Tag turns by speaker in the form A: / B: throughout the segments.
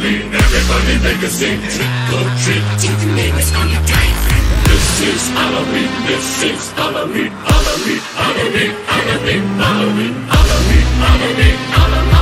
A: Halloween, everybody make a scene. Trick or treat, tell the neighbors on your time. This is Halloween, this is Halloween, Halloween, Halloween, Halloween, Halloween, Halloween, Halloween, Halloween,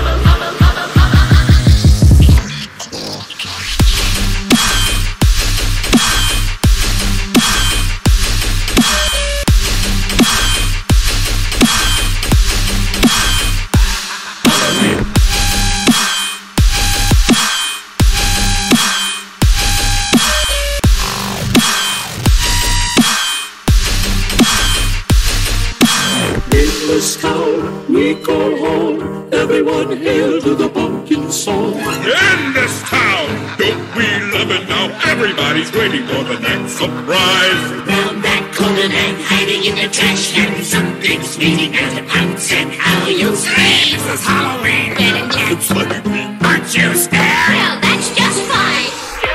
A: this town we call home. Everyone hail to the pumpkin song.
B: In this town, don't we love it now? Everybody's waiting for the next surprise.
A: Round that corner and hiding in the trash can, something's meeting at the pants and how you scream. This is Halloween.
B: It's like me.
A: Aren't you scared?
C: Well, that's just fine.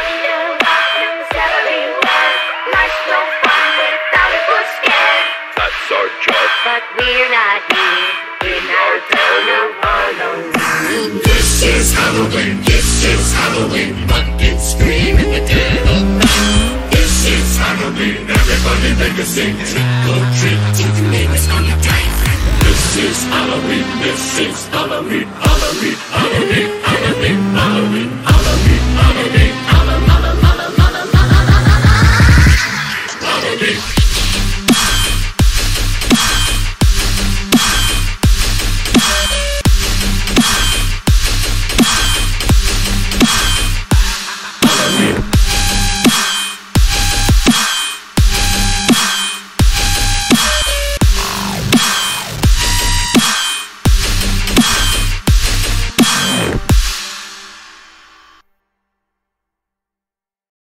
B: That's our job.
C: But we're not here in our town of Halloween.
A: This is Halloween, this is Halloween. Pumpkin scream in the dead of night. This is Halloween, everybody make a scene. Trick or treat, tell the neighbors on your time. This is Halloween, this is Halloween.